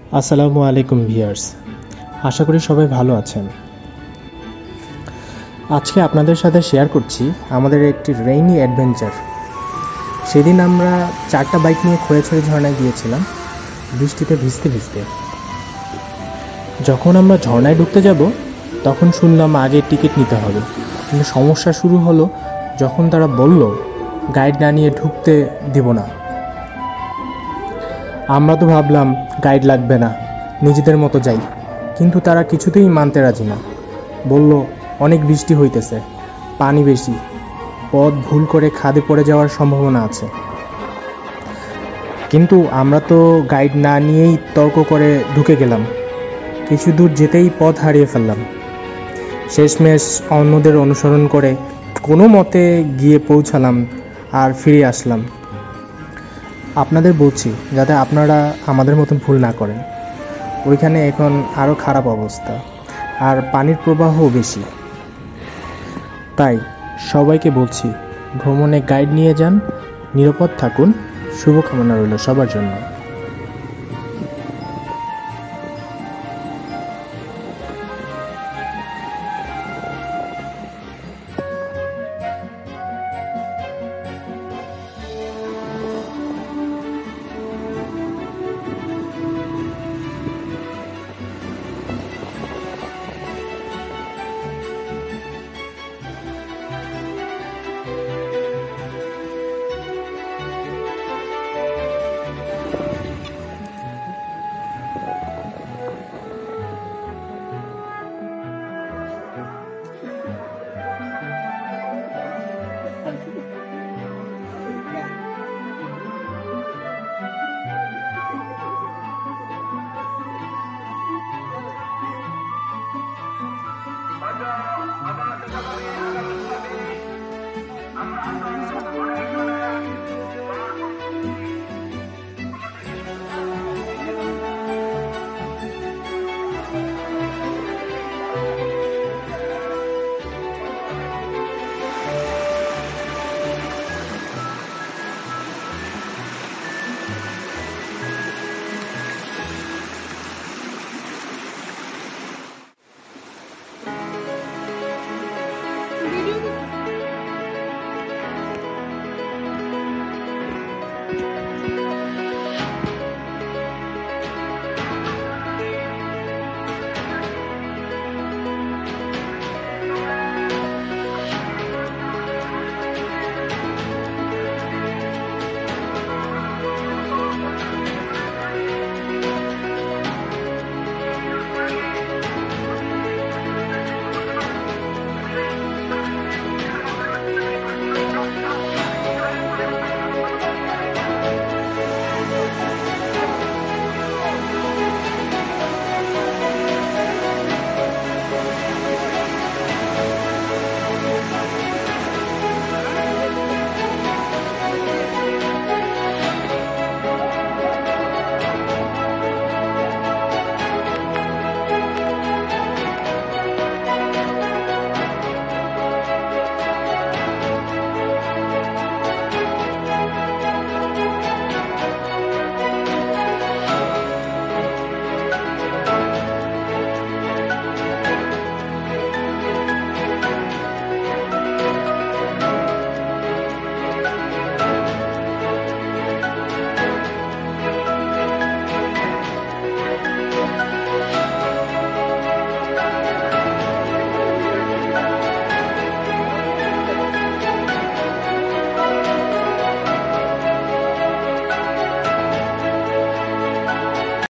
আসসালামু আলাইকুম ভিউয়ার্স, আশা করি সবাই ভালো আছেন। আজকে আপনাদের সাথে শেয়ার করছি আমাদের একটি রেইনি অ্যাডভেঞ্চার। সেদিন আমরা 4টা বাইক নিয়ে খোয়াছড়ি ঝর্ণায় গিয়েছিলাম বৃষ্টিতে ভিজতে ভিজতে। যখন আমরা ঝর্ণায় ঢুকতে যাব তখন শুনলাম আগে টিকিট নিতে হবে, কিন্তু সমস্যা শুরু হলো যখন তারা বলল গাইড না নিয়ে ঢুকতে দিব না। আমরা তো ভাবলাম গাইড লাগবে না, নিজেদের মতো যাই, কিন্তু তারা কিছুতেই মানতে রাজি না। বলল অনেক বৃষ্টি হইতেছে, পানি বেশি, পথ ভুল করে খাদে পড়ে যাওয়ার সম্ভাবনা আছে। কিন্তু আমরা তো গাইড না নিয়েই তর্ক করে ঢুকে গেলাম। কিছু দূর যেতেই পথ হারিয়ে ফেললাম। শেষমেশ অন্যদের অনুসরণ করে কোনো মতে গিয়ে পৌঁছালাম আর ফিরে আসলাম। আপনাদের বলছি যাতে আপনারা আমাদের মতন ভুল না করেন। ওইখানে এখন আরও খারাপ অবস্থা, আর পানির প্রবাহও বেশি। তাই সবাইকে বলছি ভ্রমণে গাইড নিয়ে যান, নিরাপদ থাকুন। শুভকামনা রইল সবার জন্য।